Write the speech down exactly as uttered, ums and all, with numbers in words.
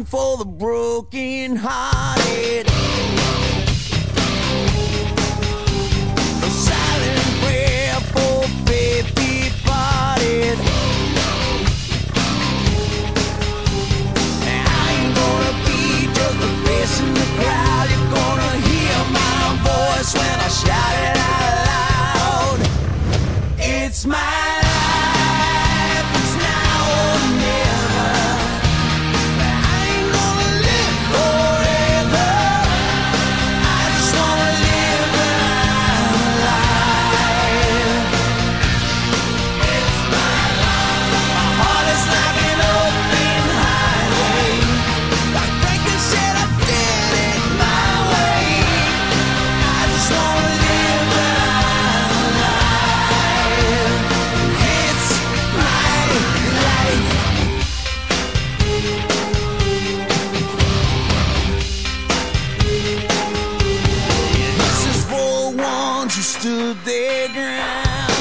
song for the broken hearted. A silent prayer for faith departed. And I ain't gonna be just a face in the crowd. You're gonna hear my voice when I shout it out loud. It's my life, it's now or never. I ain't gonna live forever. I just wanna live when I'm alive. It's my life. My heart is like an open highway. Like Franklin said, I did it my way. I just wanna live when I'm alive. It's my life. This is for the ones who stood their ground.